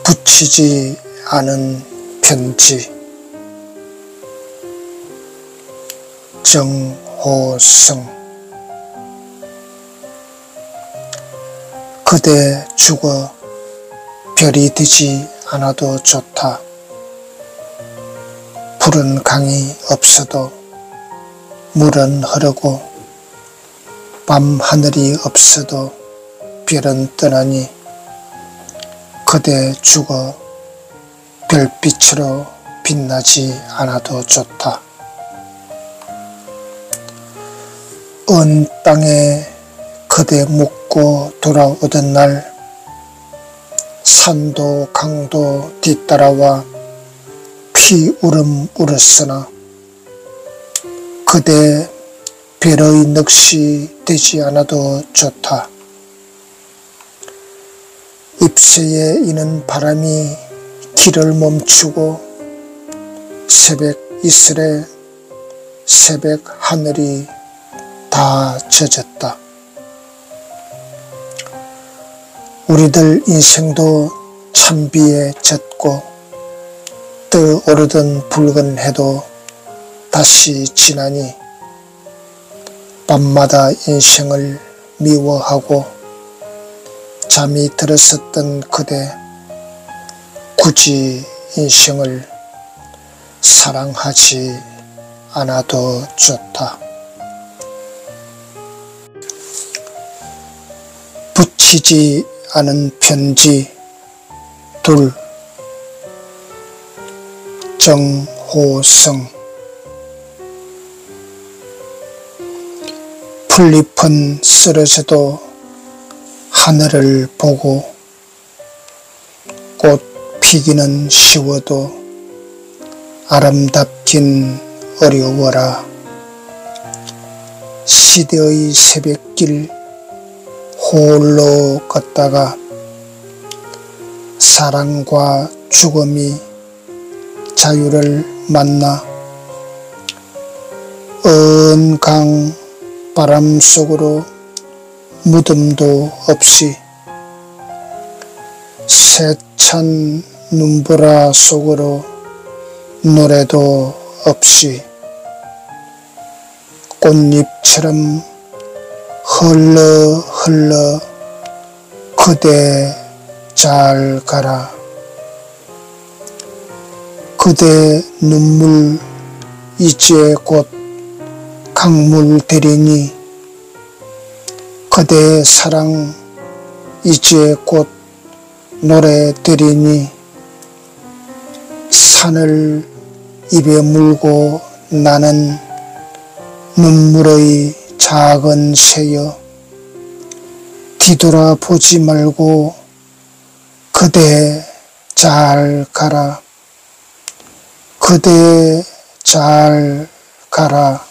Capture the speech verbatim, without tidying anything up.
붙이지 않은 편지. 정호성. 그대 죽어 별이 되지 않아도 좋다. 푸른 강이 없어도 물은 흐르고 밤하늘이 없어도 별은 떠나니 그대 죽어 별빛으로 빛나지 않아도 좋다. 언 땅에 그대 묻고 돌아오던 날 산도 강도 뒤따라와 피 울음 울었으나 그대 별의 넋이 되지 않아도 좋다. 잎새에 이는 바람이 길을 멈추고 새벽 이슬에 새벽 하늘이 다 젖었다. 우리들 인생도 찬비에 젖고 떠오르던 붉은 해도 다시 지나니 밤마다 인생을 미워하고 잠이 들었었던 그대 굳이 인생을 사랑하지 않아도 좋다. 붙이지 않은 편지 둘. 정호성. 풀잎은 쓰러져도 하늘을 보고 꽃 피기는 쉬워도 아름답긴 어려워라. 시대의 새벽길 홀로 걷다가 사랑과 죽음이 자유를 만나 언 강 바람 속으로 무덤도 없이 세찬 눈보라 속으로 노래도 없이 꽃잎처럼 흘러 흘러 그대 잘 가라. 그대 눈물 이제 곧 강물 되리니 그대 사랑 이제 곧 노래 되리니 산을 입에 물고 나는 눈물의 작은 새여 뒤돌아보지 말고 그대 잘 가라. 그대 잘 가라.